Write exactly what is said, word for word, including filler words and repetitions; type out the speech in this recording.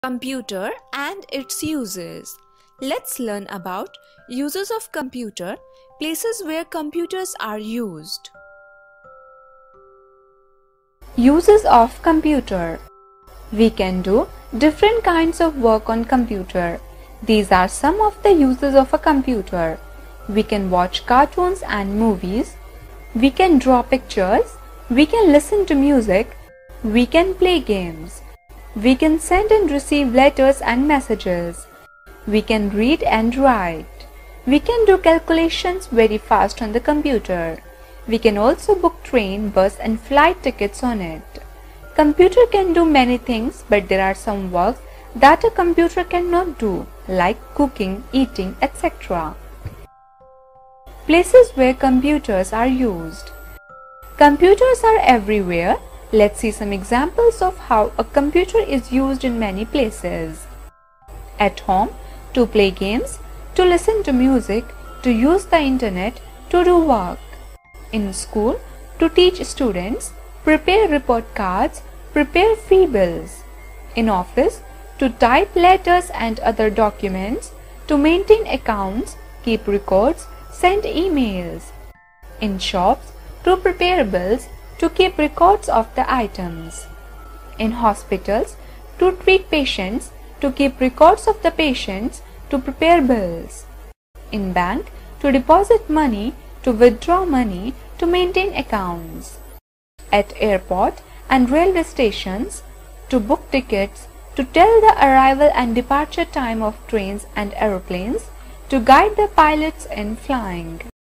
Computer and its uses. Let's learn about uses of computer, places where computers are used. Uses of computer. We can do different kinds of work on computer. These are some of the uses of a computer. We can watch cartoons and movies. We can draw pictures. We can listen to music. We can play games. We can send and receive letters and messages. We can read and write. We can do calculations very fast on the computer. We can also book train, bus and flight tickets on it. Computer can do many things, but there are some works that a computer cannot do, like cooking, eating, et cetera. Places where computers are used. Computers are everywhere. Let's see some examples of how a computer is used in many places. At home, to play games, to listen to music, to use the internet, to do work. In school, to teach students, prepare report cards, prepare fee bills. In office, to type letters and other documents, to maintain accounts, keep records, send emails. In shops, to prepare bills, to keep records of the items. In hospitals, to treat patients, to keep records of the patients, to prepare bills. In bank, to deposit money, to withdraw money, to maintain accounts. At airport and railway stations, to book tickets, to tell the arrival and departure time of trains and aeroplanes, to guide the pilots in flying.